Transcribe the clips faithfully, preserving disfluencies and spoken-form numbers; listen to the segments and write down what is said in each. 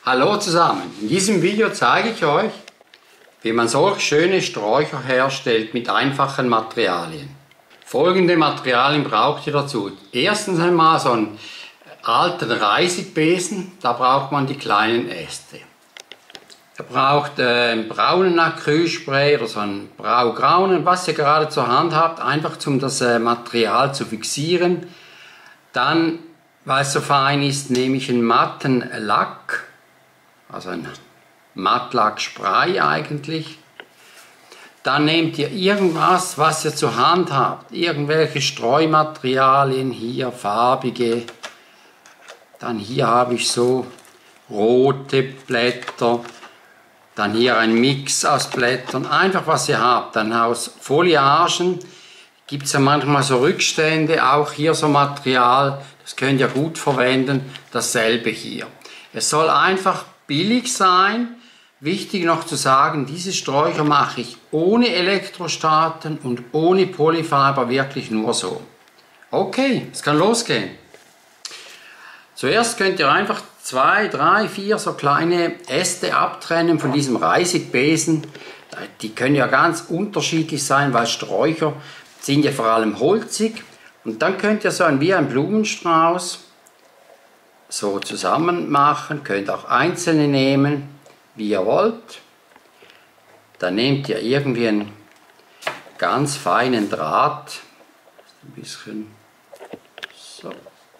Hallo zusammen, in diesem Video zeige ich euch, wie man solch schöne Sträucher herstellt mit einfachen Materialien. Folgende Materialien braucht ihr dazu. Erstens einmal so einen alten Reisigbesen, da braucht man die kleinen Äste. Ihr braucht äh, einen braunen Acrylspray oder so einen braugrauen, was ihr gerade zur Hand habt, einfach um das äh, Material zu fixieren. Dann, weil es so fein ist, nehme ich einen matten Lack, also ein Mattlackspray eigentlich. Dann nehmt ihr irgendwas, was ihr zur Hand habt, irgendwelche Streumaterialien, hier farbige. Dann hier habe ich so rote Blätter. Dann hier ein Mix aus Blättern, einfach was ihr habt. Dann aus Foliagen gibt es ja manchmal so Rückstände, auch hier so Material, das könnt ihr gut verwenden, dasselbe hier. Es soll einfach billig sein. Wichtig noch zu sagen, diese Sträucher mache ich ohne Elektrostaten und ohne Polyfiber, wirklich nur so. Okay, es kann losgehen. Zuerst könnt ihr einfach zwei, drei, vier so kleine Äste abtrennen von diesem Reisigbesen. Die können ja ganz unterschiedlich sein, weil Sträucher sind ja vor allem holzig. Und dann könnt ihr so ein, wie ein Blumenstrauß so zusammen machen. Könnt auch einzelne nehmen, wie ihr wollt. Dann nehmt ihr irgendwie einen ganz feinen Draht. Ein bisschen so.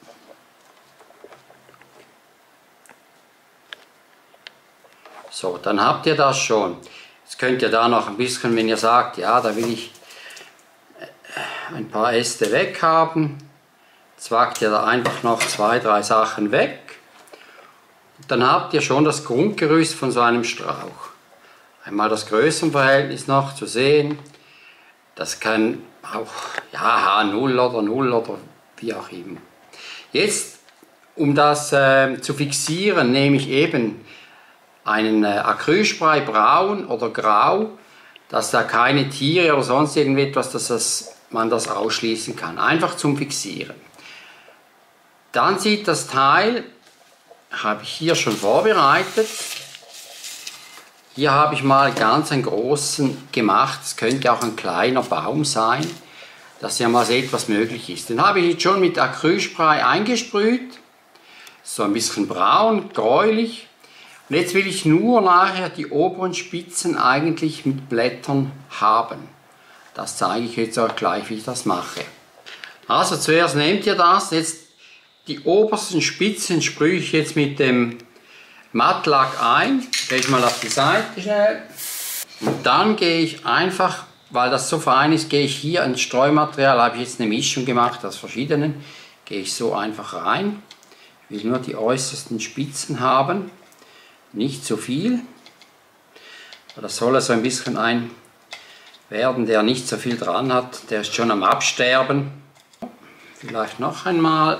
So, dann habt ihr das schon. Jetzt könnt ihr da noch ein bisschen, wenn ihr sagt, ja, da will ich ein paar Äste weg haben, zwackt ihr da einfach noch zwei, drei Sachen weg. Und dann habt ihr schon das Grundgerüst von so einem Strauch. Einmal das Größenverhältnis noch zu sehen. Das kann auch ja, H null oder null oder wie auch immer. Jetzt, um das äh, zu fixieren, nehme ich eben einen äh, Acrylspray braun oder grau, dass da keine Tiere oder sonst irgendetwas, dass das, man das ausschließen kann. Einfach zum Fixieren. Dann sieht das Teil, habe ich hier schon vorbereitet. Hier habe ich mal ganz einen großen gemacht. Es könnte auch ein kleiner Baum sein, dass ihr mal seht, was möglich ist. Den habe ich jetzt schon mit Acrylspray eingesprüht. So ein bisschen braun, gräulich. Und jetzt will ich nur nachher die oberen Spitzen eigentlich mit Blättern haben. Das zeige ich jetzt auch gleich, wie ich das mache. Also zuerst nehmt ihr das, jetzt die obersten Spitzen sprühe ich jetzt mit dem Mattlack ein. Gehe ich mal auf die Seite schnell. Und dann gehe ich einfach, weil das so fein ist, gehe ich hier ins Streumaterial, habe ich jetzt eine Mischung gemacht aus verschiedenen, gehe ich so einfach rein. Ich will nur die äußersten Spitzen haben. Nicht zu viel, das soll also ein bisschen ein werden, der nicht so viel dran hat, der ist schon am Absterben. Vielleicht noch einmal.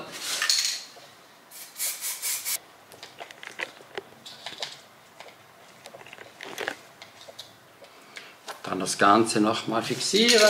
Dann das Ganze nochmal fixieren.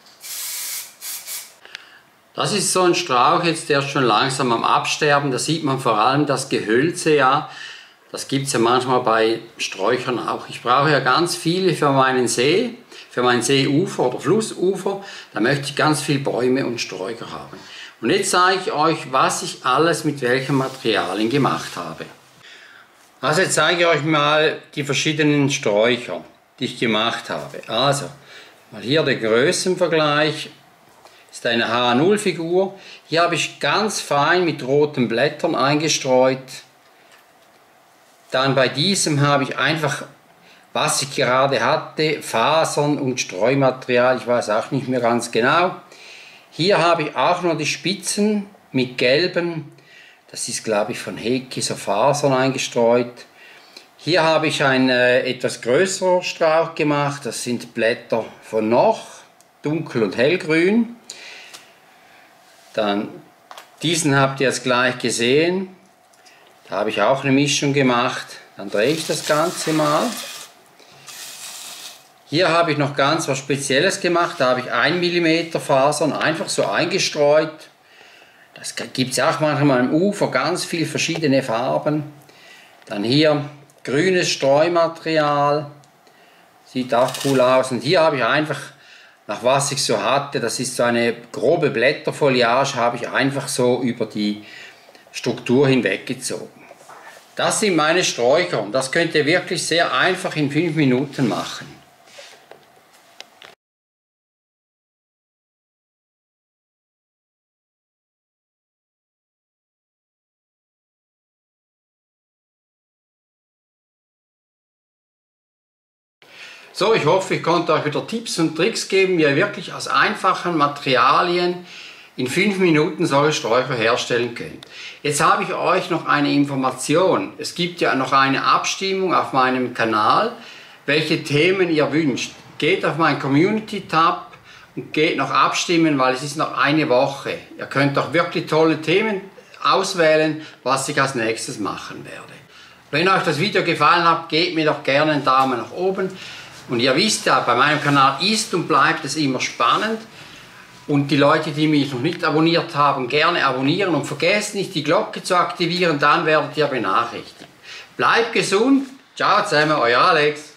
Das ist so ein Strauch jetzt, der ist schon langsam am Absterben, da sieht man vor allem das Gehölze ja. Das gibt es ja manchmal bei Sträuchern auch. Ich brauche ja ganz viele für meinen See, für mein Seeufer oder Flussufer. Da möchte ich ganz viele Bäume und Sträucher haben. Und jetzt zeige ich euch, was ich alles mit welchen Materialien gemacht habe. Also jetzt zeige ich euch mal die verschiedenen Sträucher, die ich gemacht habe. Also, mal hier der Größenvergleich. Das ist eine H null Figur. Hier habe ich ganz fein mit roten Blättern eingestreut. Dann bei diesem habe ich einfach, was ich gerade hatte, Fasern und Streumaterial, ich weiß auch nicht mehr ganz genau. Hier habe ich auch noch die Spitzen mit gelben, das ist glaube ich von Heki, so Fasern eingestreut. Hier habe ich einen äh, etwas größeren Strauch gemacht, das sind Blätter von noch, dunkel und hellgrün. Dann diesen habt ihr jetzt gleich gesehen. Da habe ich auch eine Mischung gemacht. Dann drehe ich das Ganze mal. Hier habe ich noch ganz was Spezielles gemacht. Da habe ich ein Millimeter Fasern einfach so eingestreut. Das gibt es auch manchmal am Ufer, ganz viele verschiedene Farben. Dann hier grünes Streumaterial, sieht auch cool aus. Und hier habe ich einfach, nach was ich so hatte, das ist so eine grobe Blätterfoliage, habe ich einfach so über die Struktur hinweggezogen. Das sind meine Sträucher und das könnt ihr wirklich sehr einfach in fünf Minuten machen. So, ich hoffe, ich konnte euch wieder Tipps und Tricks geben, wie ihr wirklich aus einfachen Materialien in fünf Minuten solche Sträucher herstellen könnt. Jetzt habe ich euch noch eine Information. Es gibt ja noch eine Abstimmung auf meinem Kanal, welche Themen ihr wünscht. Geht auf meinen Community-Tab und geht noch abstimmen, weil es ist noch eine Woche. Ihr könnt auch wirklich tolle Themen auswählen, was ich als nächstes machen werde. Wenn euch das Video gefallen hat, gebt mir doch gerne einen Daumen nach oben. Und ihr wisst ja, bei meinem Kanal ist und bleibt es immer spannend. Und die Leute, die mich noch nicht abonniert haben, gerne abonnieren und vergesst nicht, die Glocke zu aktivieren, dann werdet ihr benachrichtigt. Bleibt gesund, ciao zusammen, euer Alex.